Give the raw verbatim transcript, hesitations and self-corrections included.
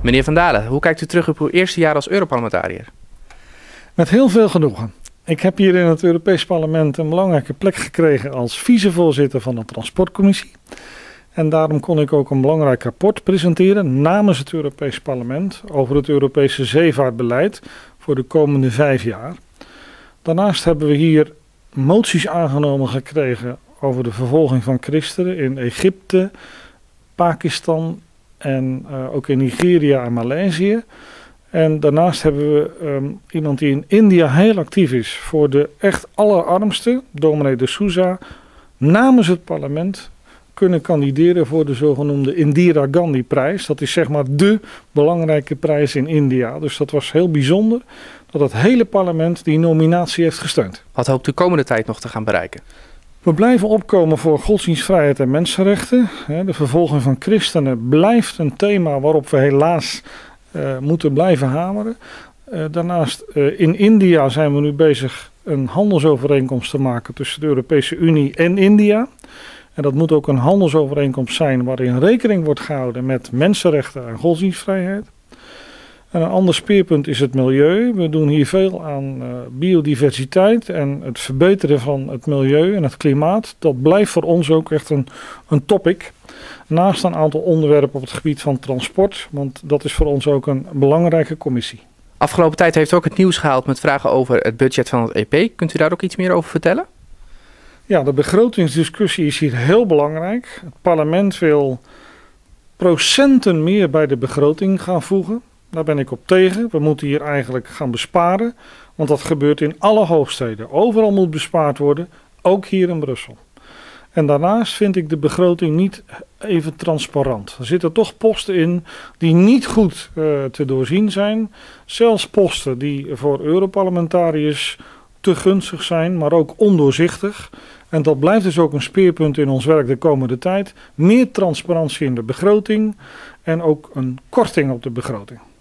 Meneer Van Dalen, hoe kijkt u terug op uw eerste jaar als Europarlementariër? Met heel veel genoegen. Ik heb hier in het Europees Parlement een belangrijke plek gekregen als vicevoorzitter van de Transportcommissie. En daarom kon ik ook een belangrijk rapport presenteren namens het Europees Parlement over het Europese zeevaartbeleid voor de komende vijf jaar. Daarnaast hebben we hier moties aangenomen gekregen over de vervolging van christenen in Egypte, Pakistan en uh, ook in Nigeria en Maleisië. En daarnaast hebben we um, iemand die in India heel actief is voor de echt allerarmsten, dominee de Souza, namens het parlement kunnen kandideren voor de zogenoemde Indira Gandhi prijs. Dat is zeg maar de belangrijke prijs in India. Dus dat was heel bijzonder dat het hele parlement die nominatie heeft gesteund. Wat hoopt u komende tijd nog te gaan bereiken? We blijven opkomen voor godsdienstvrijheid en mensenrechten. De vervolging van christenen blijft een thema waarop we helaas uh, moeten blijven hameren. Uh, daarnaast uh, in India zijn we nu bezig een handelsovereenkomst te maken tussen de Europese Unie en India. En dat moet ook een handelsovereenkomst zijn waarin rekening wordt gehouden met mensenrechten en godsdienstvrijheid. En een ander speerpunt is het milieu. We doen hier veel aan uh, biodiversiteit en het verbeteren van het milieu en het klimaat. Dat blijft voor ons ook echt een, een topic. Naast een aantal onderwerpen op het gebied van transport, want dat is voor ons ook een belangrijke commissie. Afgelopen tijd heeft u ook het nieuws gehaald met vragen over het budget van het E P. Kunt u daar ook iets meer over vertellen? Ja, de begrotingsdiscussie is hier heel belangrijk. Het parlement wil procenten meer bij de begroting gaan voegen. Daar ben ik op tegen. We moeten hier eigenlijk gaan besparen, want dat gebeurt in alle hoofdsteden. Overal moet bespaard worden, ook hier in Brussel. En daarnaast vind ik de begroting niet even transparant. Er zitten toch posten in die niet goed uh, te doorzien zijn. Zelfs posten die voor Europarlementariërs te gunstig zijn, maar ook ondoorzichtig. En dat blijft dus ook een speerpunt in ons werk de komende tijd. Meer transparantie in de begroting en ook een korting op de begroting.